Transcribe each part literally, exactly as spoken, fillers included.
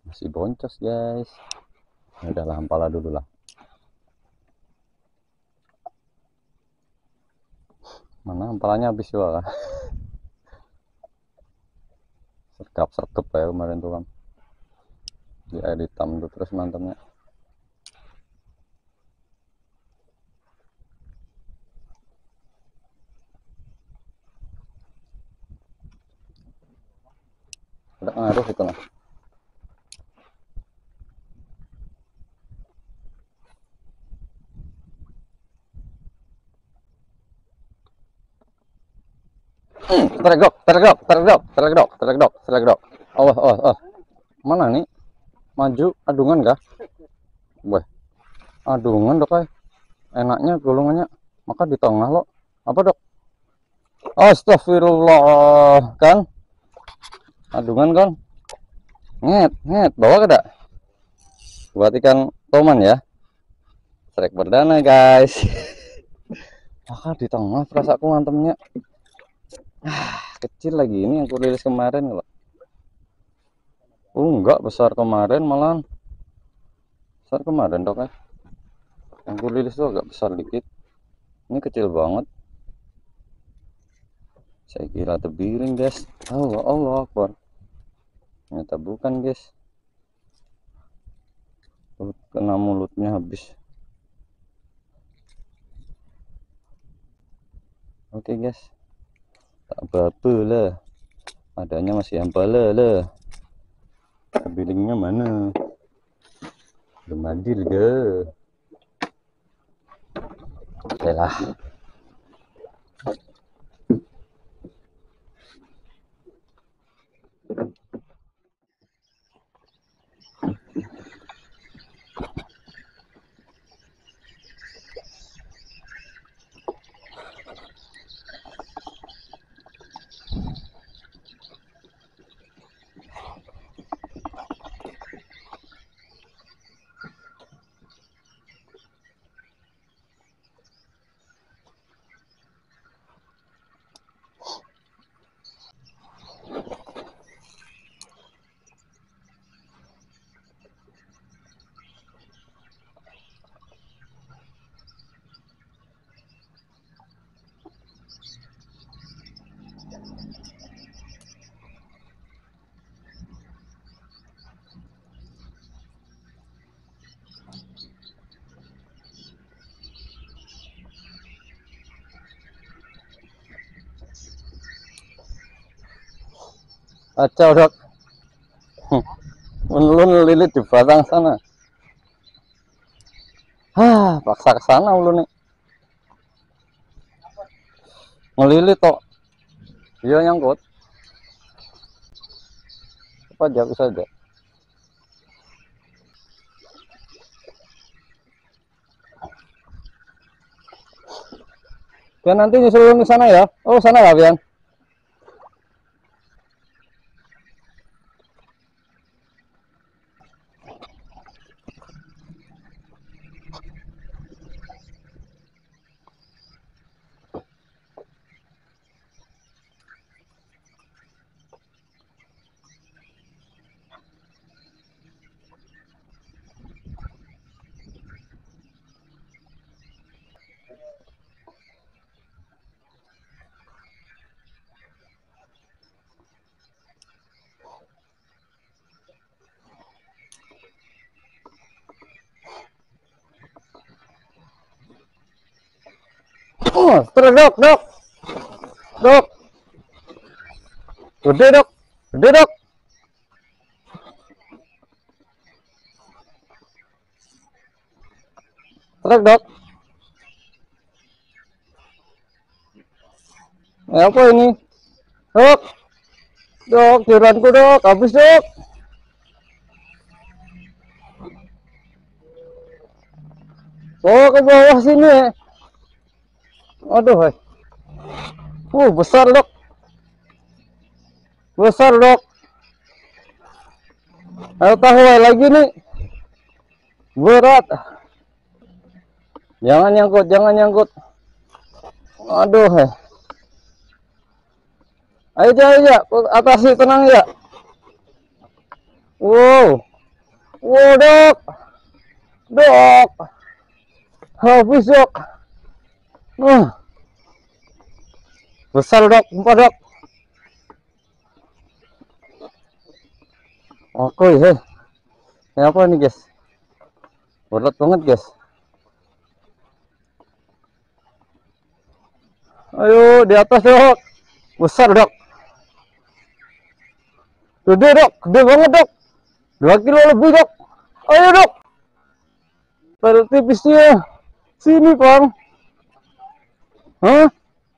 Masih boncos guys. Ya udah lah, ampala dulu lah. Mana ampalanya habis juga lah. Sergap sergap ya kemarin tuh kan. Di air hitam tuh terus mantannya. Ada ngaruh itu nah. Hmm, tarik dok, tarik dok, tarik dok, tarik dok, tarik dok, tarik dok. Oh, oh, oh. Mana nih? Maju adungan kah? Wah, adungan dok ay. Enaknya gulungannya. Maka di tengah lo. Apa dok? Astagfirullah kan? Adungan kan? Nget, nget, bawa ke dak? Buat ikan toman ya. Strike perdana guys. Maka di tengah perasaku mantemnya. Ah, kecil lagi ini yang aku rilis kemarin kalau. Oh enggak, besar kemarin malah. Besar kemarin dok ya. Yang aku rilis tuh agak besar dikit. Ini kecil banget. Saya kira tebiring guys. Allah Allah Akbar. Ternyata bukan guys. Kena mulutnya habis. Oke guys, tak apa-apa lah, adanya masih ampala lah. Tebilingnya mana? Belum hadir ke? Oke lah. Kacau dok. Ulun lilit di batang sana. Hah, paksa ke sana ulun nih. Ngelilit tok. Iya nyangkut. Apa jauh saja. Pian nanti nyusul ke sana ya. Oh sana ya Pian. Oh, terus dok, dok, dok. Gede dok, gede dok. Terus dok. Eh, apa ini? Dok, dok, jiranku dok, habis dok. Bawa ke bawah sini. Aduh, hai. Uh, besar dok. Besar dok. Ayo tahu lagi nih. Berat. Jangan nyangkut, jangan nyangkut. Aduh, hai. Ayo aja, aja, atasi tenang ya. Wow. Wow, dok. Dok. Habis, dok. Uh, besar, dok. Empat, dok. Oke, ya. Ini apa nih, guys? Berat banget, guys. Ayo, di atas, dok. Besar, dok. Gede, dok. Gede banget, dok. Dua kilo lebih, dok. Ayo, dok. Pada tipisnya. Sini, Bang. Hah?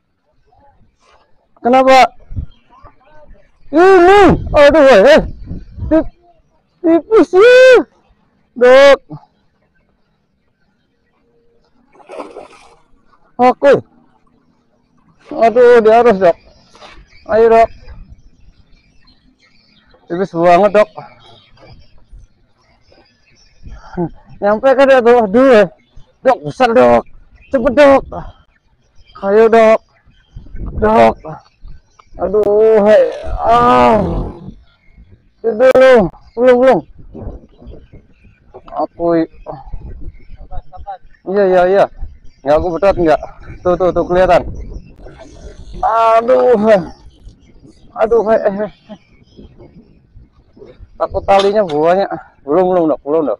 Kenapa? Ini. Aduh, eh. Tip, tipis ya. Dok. Oke. Aduh, di atas, dok. Ayo, dok. Tipis banget, dok. Nyampe kan ya, tuh. Aduh, dok, besar, dok. Cepet, dok. Ayo, dok. Dok. Aduh, hai. Ah. Belum, belum, belum. Aku. Iya, iya, iya. Nggak, aku berat nggak? Tuh, tuh, tuh kelihatan. Aduh, hai. Aduh, hai. Eh. Takut talinya buahnya. Belum, belum, dok. Belum, dok.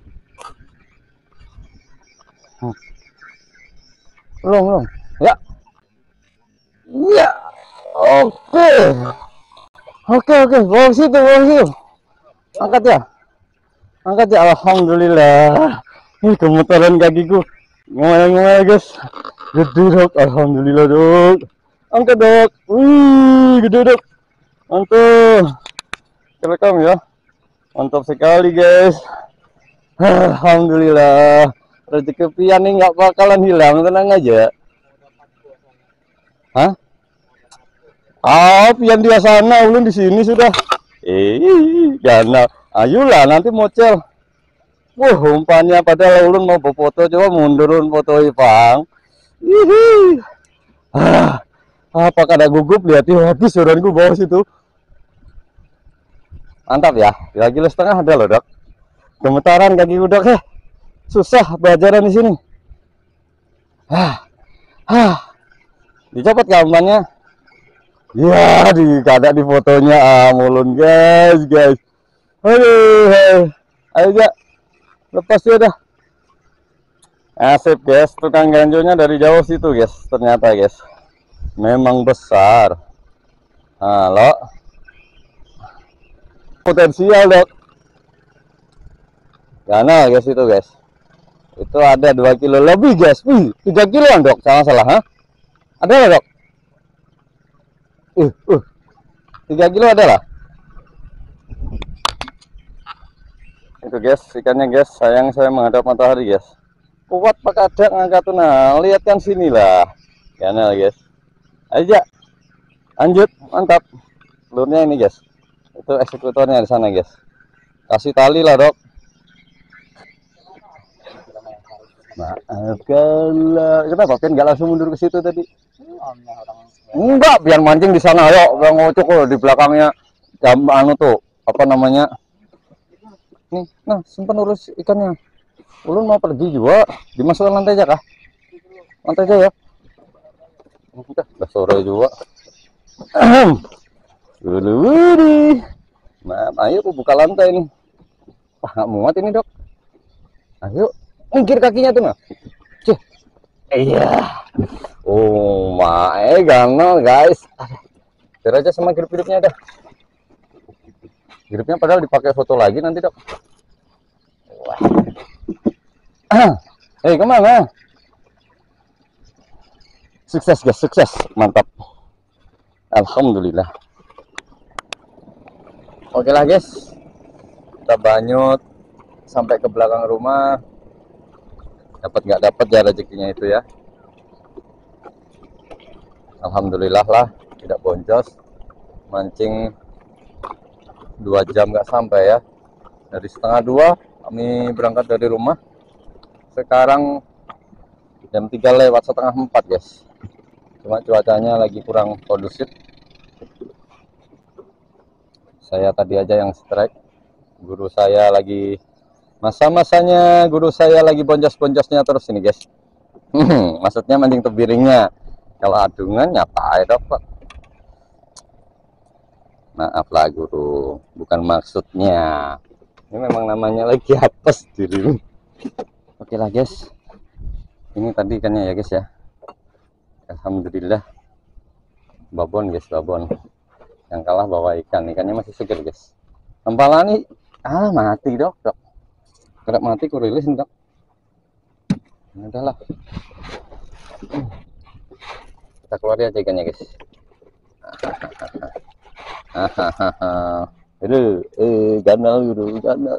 Belum, belum. Ya. Iya. Oke. Oke, oke. Bawa situ, bawa situ. Angkat ya. Angkat ya. Alhamdulillah. Ini gemetaran kakiku. Ngomel-ngomel, guys. Gede, dok. Alhamdulillah, dok. Angkat, dok. Wih, gede, dok. Mantap. Rekam ya. Mantap sekali, guys. Alhamdulillah. Rezeki pian nih nggak bakalan hilang, tenang aja. Hah? Ah, pian dia sana, ulun di sini sudah. Eh, gana. Ayolah, nanti mocel. Wah, umpannya padahal ulun mau foto, coba mundurun foto Ipang. Hihi. Ah, apa kada gugup lihat habis suranku bawah situ. Mantap ya, dua kilo setengah ada loh, dok. Gemetaran kaki dok, eh. Susah pelajaran di sini. Ah, ah. Dicopot gambarnya. Ya, di kada di fotonya ah, mulun guys, guys. Aduh, ayo ya, lepas ya dah. Asip guys, tukang ganjonya dari jauh situ guys, ternyata guys, memang besar. Halo, potensial dok. Gana guys itu guys, itu ada dua kilo lebih guys, wih tiga kiloan dok, salah salah, ha? Ada nggak dok? Uh, uh, tiga kilo ada lah. Itu guys, ikannya guys, sayang saya menghadap matahari guys. Kuat pak ada ngangkat tuh, nah lihat kan sini lah, gana guys. Aja, lanjut, mantap. Lurnya ini guys, itu eksekutornya di sana guys. Kasih tali lah dok. Maaf kalau kenapa Pian nggak langsung mundur ke situ tadi? Enggak, biar mancing di sana. Ayo, bang ngocok loh di belakangnya. Jam anu tuh apa namanya? Nih, nah simpan urus ikannya. Ulun mau pergi juga. Dimasukkan lantai aja kah? Lantai aja ya. Udah, udah sore juga. Dulu nah, ayo aku buka lantai nih. Wah, nggak muat ini dok. Ayo, ungkir kakinya tuh nah. Cih. Iya. Oh my god guys. Biar aja sama grip-gripnya dah. Gripnya padahal dipakai foto lagi nanti dok. Wah. Eh hey, kemana? Sukses guys, sukses, mantap. Alhamdulillah. Oke lah guys, kita banyut sampai ke belakang rumah. Dapat nggak dapat ya rezekinya itu ya. Alhamdulillah lah, tidak boncos. Mancing dua jam nggak sampai ya. Dari setengah dua kami berangkat dari rumah. Sekarang jam tiga lewat setengah empat guys. Cuma cuacanya lagi kurang kondusif. Saya tadi aja yang strike. Guru saya lagi Masa-masanya guru saya lagi boncos-boncosnya terus ini guys. Maksudnya mancing tebiringnya. Kalau adungan nyapa ya dapat. Maaflah guru, bukan maksudnya. Ini memang namanya lagi apes diri. Oke lah guys. Ini tadi ikannya ya guys ya. Alhamdulillah. Babon guys, babon. Yang kalah bawa ikan, ikannya masih segar guys. Tempalan nih, ah mati dok, dok. Kerap mati ku rilis dok. Udahlah. Kita keluar aja ikannya guys. Hahaha. Aduh, eh ganal dulu, ganal.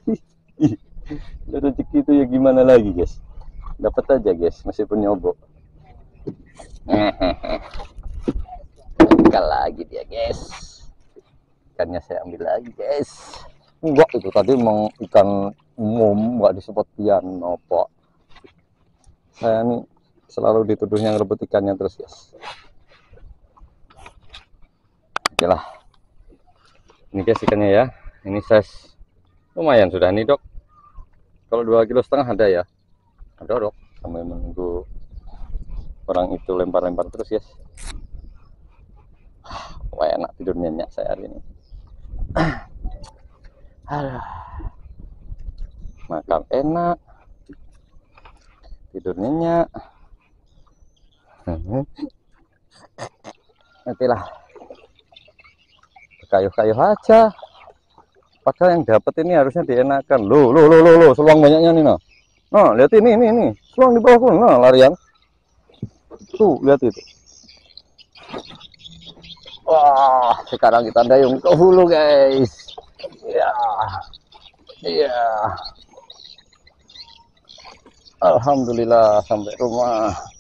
Rezeki itu ya gimana lagi guys. Dapat aja guys, meskipun nyobok. Enggak lagi dia guys. Ikannya saya ambil lagi guys. Enggak, itu tadi emang ikan umum, enggak disebut pian apa. Saya nih selalu dituduhnya ngerebut ikannya terus guys. Oke lah. Ini guys ikannya ya. Ini size lumayan sudah nih dok. Kalau dua kilo setengah ada ya. Ada dok. Sambil menunggu orang itu lempar-lempar terus guys. Wah enak tidur nyenyak saya hari ini. Makan enak, tidur nyenyak. Nantilah kayuh-kayuh aja. Padahal yang dapat ini harusnya dienakan. Loh, loh, loh, loh, loh, seluang banyaknya nih, no. Nah, lihat ini, ini, ini. Seluang di bawahku, nah, larian. Tuh, lihat itu. Wah, sekarang kita dayung ke hulu, guys. Ya. Iya. Alhamdulillah sampai rumah.